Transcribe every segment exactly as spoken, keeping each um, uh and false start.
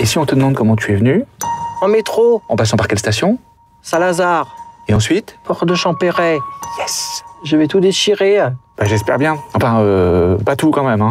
si on te demande comment tu es venu? En métro. En passant par quelle station? Saint-Lazare. Et ensuite? Port de Champéret. Yes. Je vais tout déchirer. Bah, j'espère bien. Enfin, euh, pas tout quand même, hein.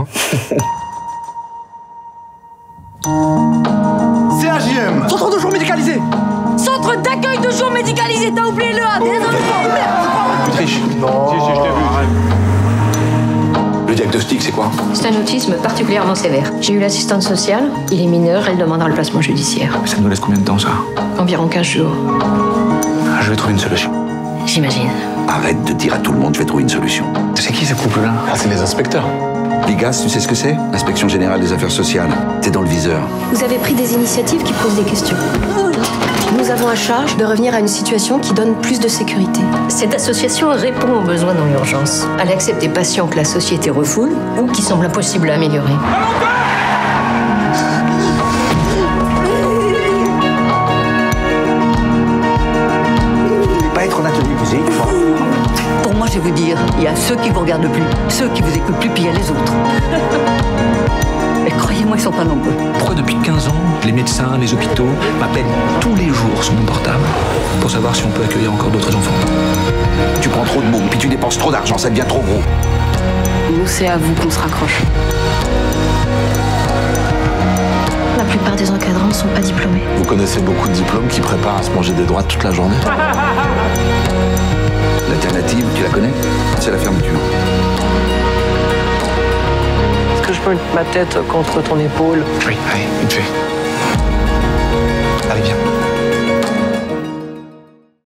C H J M, centre de jour médicalisé. Centre d'accueil de jour médicalisé, t'as oublié le A. Désolé. Tu triches. Non. Si, si, je t'ai vu. Le diagnostic, c'est quoi? C'est un autisme particulièrement sévère. J'ai eu l'assistante sociale, il est mineur, elle demandera le placement judiciaire. Ça nous laisse combien de temps, ça? Environ quinze jours. Ah, je vais trouver une solution. J'imagine. Arrête de dire à tout le monde, je vais trouver une solution. C'est qui ce couple-là? Ah, c'est les inspecteurs. L'I G A S, tu sais ce que c'est? L'Inspection Générale des Affaires Sociales. T'es dans le viseur. Vous avez pris des initiatives qui posent des questions. Nous avons à charge de revenir à une situation qui donne plus de sécurité. Cette association répond aux besoins dans l'urgence. Elle accepte des patients que la société refoule ou qui semblent impossibles à améliorer. Pas être en atelier musique. Pour moi, je vais vous dire, il y a ceux qui vous regardent plus, ceux qui vous écoutent plus, puis il y a les autres. Et croyez-moi, ils sont pas nombreux. Pourquoi depuis quinze ans, les médecins, les hôpitaux m'appellent tous les jours sur mon portable pour savoir si on peut accueillir encore d'autres enfants? Tu prends trop de mots, puis tu dépenses trop d'argent, ça devient trop gros. Nous, c'est à vous qu'on se raccroche. La plupart des encadrants ne sont pas diplômés. Vous connaissez beaucoup de diplômes qui préparent à se manger des droites toute la journée? L'alternative, tu la connais? C'est la fermeture. Est-ce que je peux mettre ma tête contre ton épaule? Oui, allez, vite fait.